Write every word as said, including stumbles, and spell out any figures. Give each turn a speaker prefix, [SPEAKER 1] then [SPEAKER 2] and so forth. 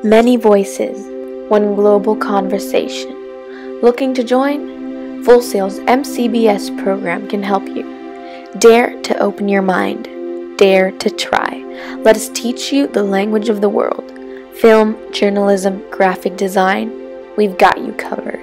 [SPEAKER 1] Many voices, one global conversation. Looking to join? Full Sail's M C B S program can help you. Dare to open your mind. Dare to try. Let us teach you the language of the world. Film, journalism, graphic design, we've got you covered.